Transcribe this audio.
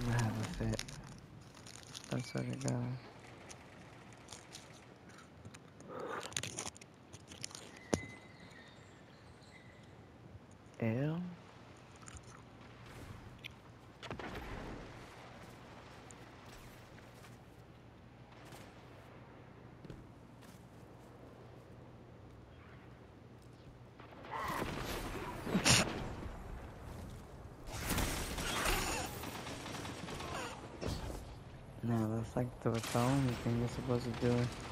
I'm gonna have a fit. That's what it does. Ew. No, that's like the only thing you're supposed to do.